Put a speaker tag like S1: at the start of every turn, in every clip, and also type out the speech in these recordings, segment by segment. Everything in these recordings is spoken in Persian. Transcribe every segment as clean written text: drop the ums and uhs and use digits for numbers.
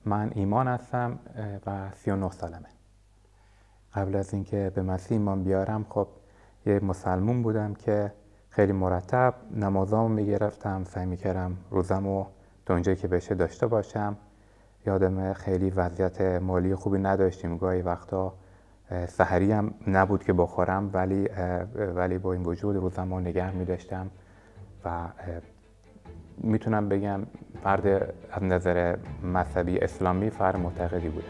S1: من ایمان هستم و 39 سالمه. قبل از اینکه به مسیح ایمان بیارم خب یه مسلمون بودم که خیلی مرتب نمازامو میگرفتم، سعی میکردم روزمو تا اونجایی که بشه داشته باشم. یادم خیلی وضعیت مالی خوبی نداشتیم، گاهی وقتا سحری هم نبود که بخورم، ولی با این وجود روزمو نگه میداشتم و میتونم بگم فرد از نظر مذهبی اسلامی فرد معتقدی بودم.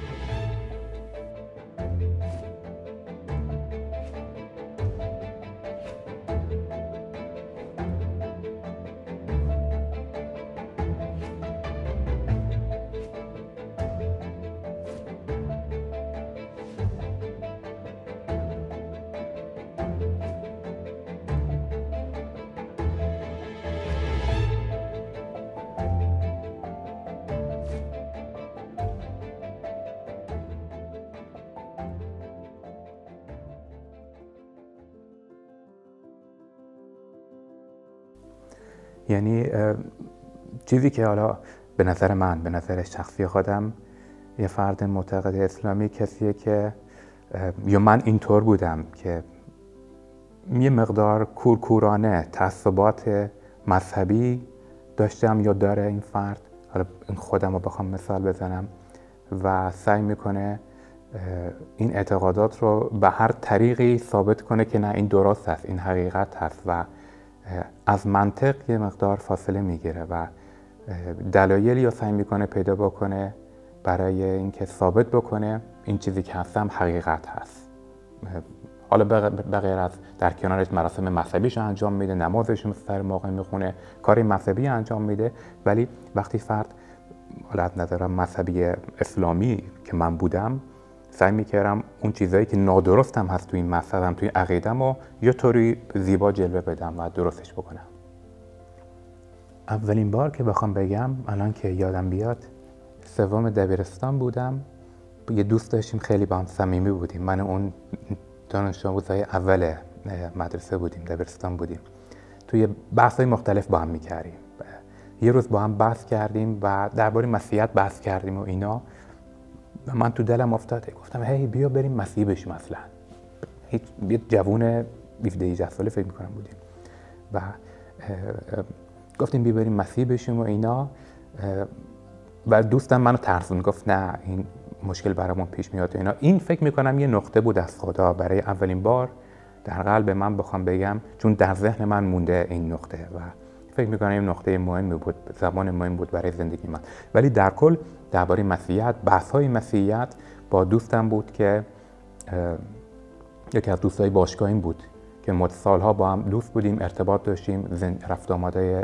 S1: یعنی چیزی که حالا به نظر من، به نظر شخصی خودم، یه فرد معتقد اسلامی کسیه که یا من اینطور بودم که یه مقدار کورکورانه تعصبات مذهبی داشتم یا داره این فرد، حالا خودم رو بخوام مثال بزنم، و سعی میکنه این اعتقادات رو به هر طریقی ثابت کنه که نه این درست است، این حقیقت هست و از منطق یه مقدار فاصله میگیره و دلایلی رو سعی میکنه پیدا بکنه برای اینکه ثابت بکنه این چیزی که هستم حقیقت هست. حالا به غیر از در کنارش مراسم مذهبیش انجام میده، نمازش رو سر موقع میخونه، کار مذهبی انجام میده، ولی وقتی فرد حالا از نظر مذهبی اسلامی که من بودم سعی میکردم اون چیزایی که نادرستم هست توی این مذهبم، توی عقیدم رو یه طوری زیبا جلوه بدم و درستش بکنم. اولین بار که بخوام بگم الان که یادم بیاد، سوم دبیرستان بودم. یه دوست داشتیم، خیلی با هم صمیمی بودیم. من اون دانش آموزای اول مدرسه بودیم، دبیرستان بودیم. توی بحث‌های مختلف با هم می‌کردیم. یه روز با هم بحث کردیم و درباره مسیحیت بحث کردیم و اینا. و من تو دلم افتاد، گفتم هی بیا بریم مسیحی بشیم. مثلا یه جوون 17-18 ساله فکر می‌کنم بودیم و گفتیم بیا بریم مسیحی بشیم و اینا. و دوستم منو ترسون، گفت نه این مشکل برامون پیش میاد و اینا. این فکر می‌کنم یه نقطه بود از خدا برای اولین بار در قلب من بخوام بگم، چون در ذهن من مونده این نقطه و فکر می‌کنم این نقطه مهمی بود، زمان مهم بود برای زندگی من. ولی در کل درباره مسیحیت، بحث‌های مسیحیت با دوستم بود که یکی از دوستای باشگاهیم بود که مدت سالها با هم دوست بودیم، ارتباط داشتیم، رفت آمده،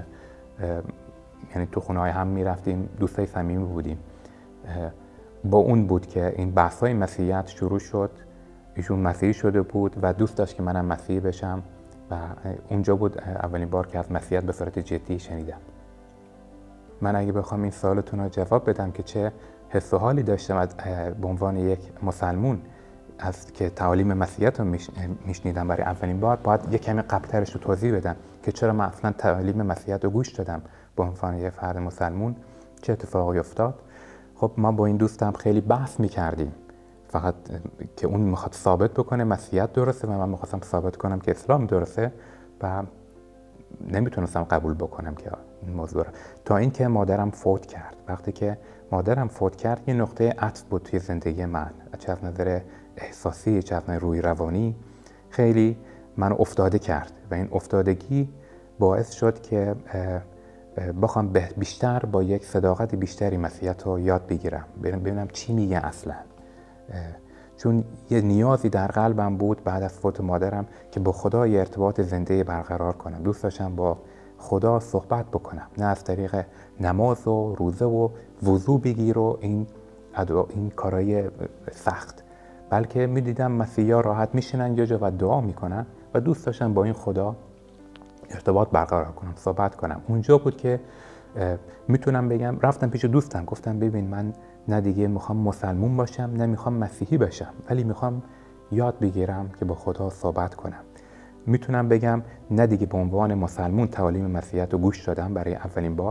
S1: یعنی تو خونه‌های هم می‌رفتیم، دوستای صمیمی بودیم. با اون بود که این بحث‌های مسیحیت شروع شد. ایشون مسیحی شده بود و دوست داشت که منم مسیحی بشم و اونجا بود اولین بار که از مسیحیت به صورت جدی شنیدم. من اگه بخوام این سوالتون رو جواب بدم که چه حس و حالی داشتم به عنوان یک مسلمون از که تعالیم مسیحیت رو میشنیدم برای اولین بار، باید یک کمی قبل‌ترش رو توضیح بدم که چرا من اصلا تعالیم مسیحیت رو گوش دادم به عنوان یک فرد مسلمون، چه اتفاقی افتاد. خب ما با این دوستم خیلی بحث می‌کردیم، فقط که اون میخواد ثابت بکنه مسیحیت درسته و من میخواستم ثابت کنم که اسلام درسته و نمیتونستم قبول بکنم که این موضوع رو، تا اینکه مادرم فوت کرد. وقتی که مادرم فوت کرد یه نقطه عطف بود توی زندگی من، چه از نظر احساسی چه از نظر روی روانی، خیلی منو افتاده کرد و این افتادگی باعث شد که بخوام بیشتر با یک صداقت بیشتری مسیحیت رو یاد بگیرم، ببینم چی میگه اصلا. چون یه نیازی در قلبم بود بعد از فوت مادرم که با خدا یه ارتباط زنده برقرار کنم. دوست داشتم با خدا صحبت بکنم، نه از طریق نماز و روزه و وضو بگیر و این کارهای سخت، بلکه میدیدم مسیحی‌ها راحت میشینن یه جا و دعا میکنن و دوست داشتم با این خدا ارتباط برقرار کنم، صحبت کنم. اونجا بود که میتونم بگم رفتم پیش دوستم، گفتم ببین من نه دیگه میخوام مسلمون باشم نه میخوام مسیحی بشم، ولی میخوام یاد بگیرم که با خدا صحبت کنم. میتونم بگم نه دیگه به عنوان مسلمون تعالیم مسیحیت رو گوش دادم برای اولین بار،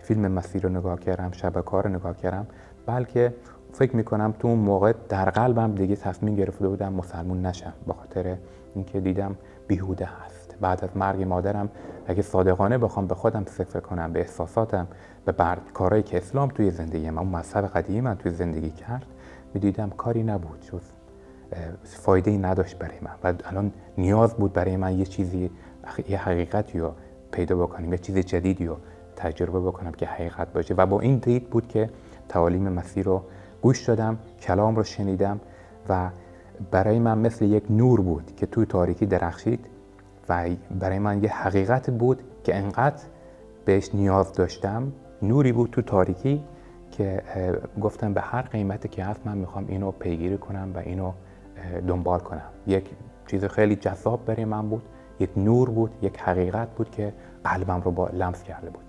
S1: فیلم مسیر رو نگاه کردم، شبکه‌ها رو نگاه کردم، بلکه فکر میکنم تو اون موقع در قلبم دیگه تصمیم گرفته بودم مسلمون نشم، به خاطر اینکه دیدم بیهوده هست. بعد از مرگ مادرم اگه صادقانه بخوام به خودم فکر کنم، به احساساتم، به کارهایی که اسلام توی زندگی من، اون مذهب قدیمی من توی زندگی کرد، میدیدم کاری نبود جز فایده‌ای نداشت برای من و الان نیاز بود برای من یه چیزی، یه حقیقتی رو پیدا بکنم، یه چیز جدیدی رو تجربه بکنم که حقیقت باشه. و با این دید بود که تعالیم مسیح رو گوش دادم، کلام رو شنیدم و برای من مثل یک نور بود که توی تاریکی درخشید و برای من یه حقیقت بود که انقدر بهش نیاز داشتم، نوری بود تو تاریکی که گفتم به هر قیمتی که هست من میخوام اینو پیگیری کنم و اینو دنبال کنم. یک چیز خیلی جذاب برای من بود، یک نور بود، یک حقیقت بود که قلبم رو با لمس کرده بود.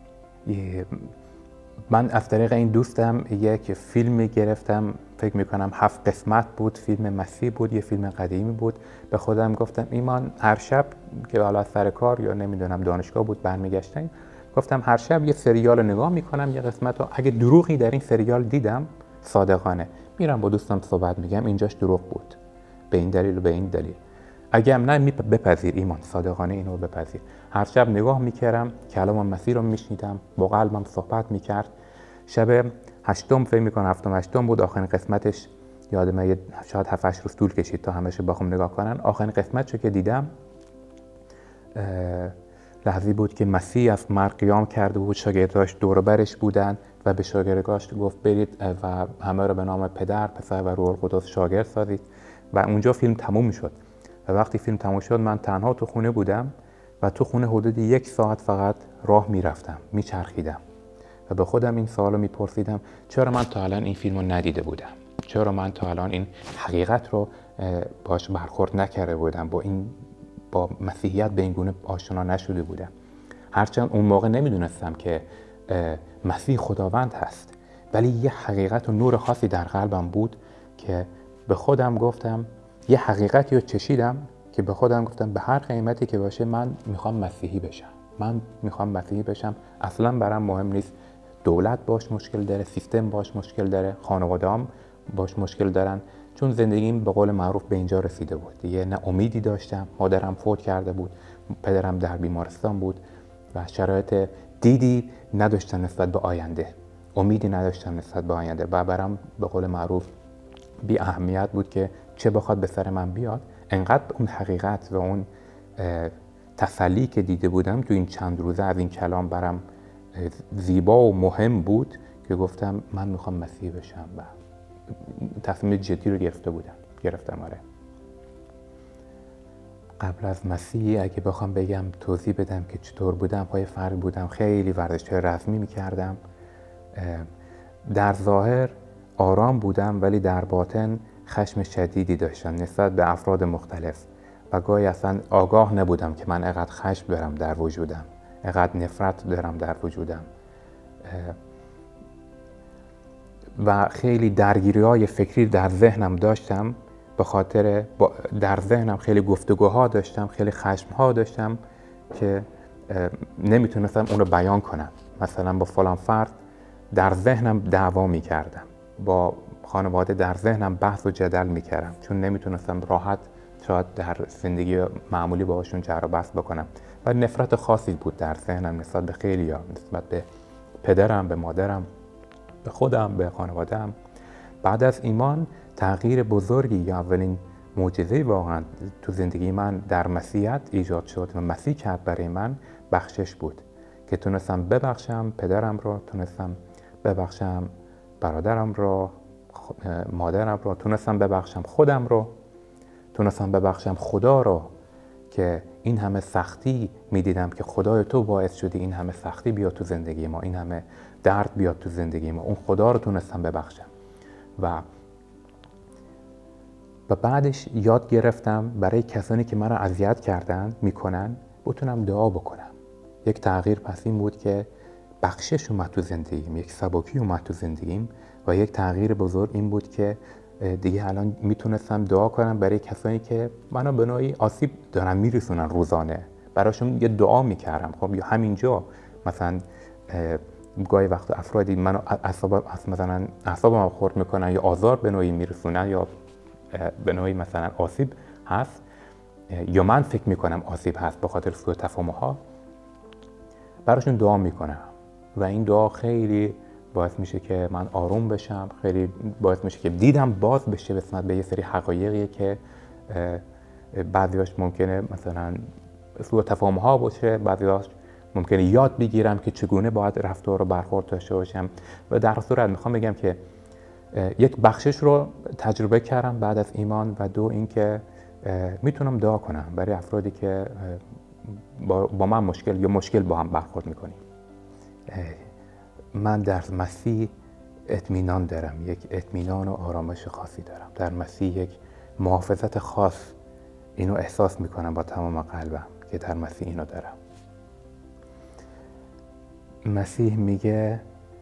S1: من از طریق این دوستم یک فیلمی گرفتم، فکر میکنم 7 قسمت بود، فیلم مسیح بود، یه فیلم قدیمی بود. به خودم گفتم ایمان هر شب که حالا سر کار یا نمیدونم دانشگاه بود برمیگشتم، گفتم هر شب یه سریال نگاه میکنم، یه قسمت رو اگه دروغی در این سریال دیدم صادقانه میرم با دوستم صحبت میگم اینجاش دروغ بود به این دلیل و به این دلیل، اگه هم نه بپذیر ایمان، صادقانه اینو بپذیر. هر شب نگاه میکردم، کلام مسیح رو میشنیدم، با قلبم صحبت میکرد. شب 8م فکر میکنم 7م بود، آخرین قسمتش یادمه شاید 7-8 روز طول کشید تا همش بخوام نگاه کنن. آخرین قسمتشو که دیدم لحظی بود که مسیح از مرگ قیام کرده بود، شاگرداش دور برش بودن و به شاگرداش گفت برید و همه رو به نام پدر، پسر و روح القدس شاگرد سازید و اونجا فیلم تموم شد. و وقتی فیلم تموم شد من تنها تو خونه بودم و تو خونه حدود 1 ساعت فقط راه میرفتم، میچرخیدم و به خودم این سوالو میپرسیدم چرا من تا الان این فیلمو ندیده بودم، چرا من تا الان این حقیقت رو باش برخورد نکرده بودم، با مسیحیت به این گونه آشنا نشده بودم. هرچند اون موقع نمیدونستم که مسیح خداوند هست، ولی یه حقیقت و نور خاصی در قلبم بود که به خودم گفتم، یه حقیقتی رو چشیدم که به خودم گفتم به هر قیمتی که باشه من میخوام مسیحی بشم، من میخوام مسیحی بشم. اصلا برام مهم نیست دولت باش مشکل داره، سیستم باش مشکل داره، خانواده‌ام باش مشکل دارن، چون زندگیم به قول معروف به اینجا رسیده بود دیگه. نه امیدی داشتم، مادرم فوت کرده بود، پدرم در بیمارستان بود و شرایط دیدی نداشتم نسبت به آینده، امیدی نداشتم نسبت به آینده و برام به قول معروف بی اهمیت بود که چه بخواد به سر من بیاد. انقدر اون حقیقت و اون تسلی که دیده بودم تو این چند روزه از این کلام برام زیبا و مهم بود که گفتم من میخوام مسیحی بشم و تصمیم جدی رو گرفتم. آره. قبل از مسیح اگه بخوام بگم توضیح بدم که چطور بودم، پای فرق بودم، خیلی ورزش‌های رزمی میکردم، در ظاهر آرام بودم ولی در باطن خشم شدیدی داشتم نسبت به افراد مختلف و گاهی اصلا آگاه نبودم که من اقدر خشم دارم در وجودم، اقدر نفرت دارم در وجودم و خیلی درگیری‌های فکری در ذهنم داشتم، به خاطر در ذهنم خیلی گفتگوها داشتم، خیلی خشم‌ها داشتم که نمیتونستم اون رو بیان کنم. مثلا با فلان فرد در ذهنم دعوا میکردم، با خانواده در ذهنم بحث و جدل میکردم چون نمیتونستم راحت شاید در زندگی معمولی باهاشون جر و بحث بکنم و نفرت خاصی بود در ذهنم نسبت به خیلی‌ها، نسبت به پدرم، به مادرم، به خودم، به خانواده‌ام. بعد از ایمان تغییر بزرگی یا اولین معجزه واقعا تو زندگی من در مسیحیت ایجاد شد و مسیح کرد برای من بخشش بود که تونستم ببخشم پدرم رو، تونستم ببخشم برادرم رو، مادرم رو، تونستم ببخشم خودم رو، تونستم ببخشم خدا رو که این همه سختی میدیدم که خدای تو باعث شدی این همه سختی بیاد تو زندگی ما، این همه درد بیاد تو زندگی ما، اون خدا رو تونستم ببخشم و بعدش یاد گرفتم برای کسانی که مرا اذیت کردن میکنن بتونم دعا بکنم. یک تغییر پس این بود که بخشش اومد تو زندگیم، یک سبکی اومد تو زندگیم و یک تغییر بزرگ این بود که دیگه الان میتونستم دعا کنم برای کسانی که منو به نوعی آسیب دارن میرسونن روزانه، براشون یه دعا میکردم. خب یا همینجا مثلا گاهی وقت افرادی منو اعصابم خورد میکنن یا آزار به نوعی میرسونن یا به نوعی مثلا آسیب هست یا من فکر میکنم آسیب هست به خاطر سوء تفاهم‌ها، براشون دعا میکنم و این دعا خیلی باعث میشه که من آروم بشم، خیلی باعث میشه که دیدم باز بشه نسبت به یه سری حقایقی که بعضیاش ممکنه مثلا سوء تفاهم‌ها باشه، بعضیاش ممکنه یاد بگیرم که چگونه باید رفتار رو برخورد داشته باشم. و در صورت میخوام بگم که یک بخشش رو تجربه کردم بعد از ایمان و دو اینکه میتونم دعا کنم برای افرادی که با من مشکل با هم برخورد میکنیم. من در مسیح اطمینان دارم، یک اطمینان و آرامش خاصی دارم در مسیح، یک محافظت خاص اینو احساس میکنم با تمام قلبم که در مسیح اینو دارم. مسیح میگه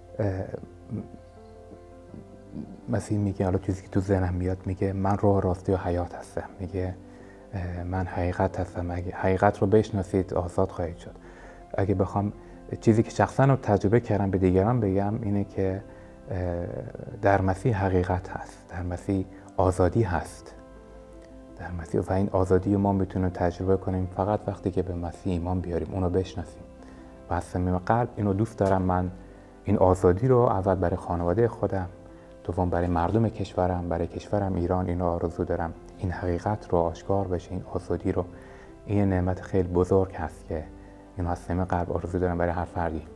S1: حالا چیزی که تو ذهنم میاد، میگه من راه، راستی و حیات هستم، میگه من حقیقت هستم، اگه حقیقت رو بشناسید آزاد خواهید شد. اگه بخوام چیزی که شخصا رو تجربه کردم به دیگران بگم اینه که در مسیح حقیقت هست، در مسیح آزادی هست، در مسیح، و این آزادی رو ما میتونیم تجربه کنیم فقط وقتی که به مسیح ایمان بیاریم، اونو بشناسیم. و از صمیم قلب اینو دوست دارم من این آزادی رو اول برای خانواده خودم، دوم برای مردم کشورم، برای کشورم ایران اینو آرزو دارم این حقیقت رو آشکار بشه، این آزادی رو. این نعمت خیلی بزرگ هست که اینو از صمیم قلب آرزو دارم برای هر فردی.